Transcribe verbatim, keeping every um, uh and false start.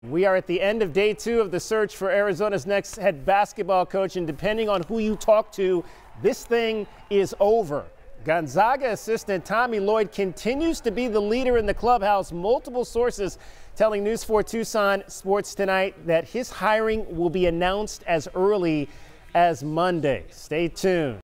We are at the end of day two of the search for Arizona's next head basketball coach, and depending on who you talk to, this thing is over. Gonzaga assistant Tommy Lloyd continues to be the leader in the clubhouse. Multiple sources telling News four Tucson Sports Tonight that his hiring will be announced as early as Monday. Stay tuned.